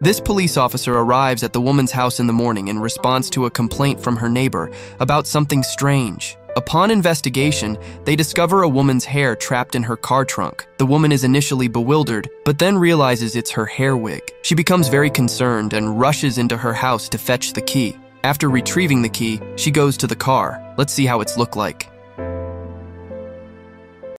This police officer arrives at the woman's house in the morning in response to a complaint from her neighbor about something strange. Upon investigation, they discover a woman's hair trapped in her car trunk. The woman is initially bewildered, but then realizes it's her hair wig. She becomes very concerned and rushes into her house to fetch the key. After retrieving the key, she goes to the car. Let's see how it's looked like.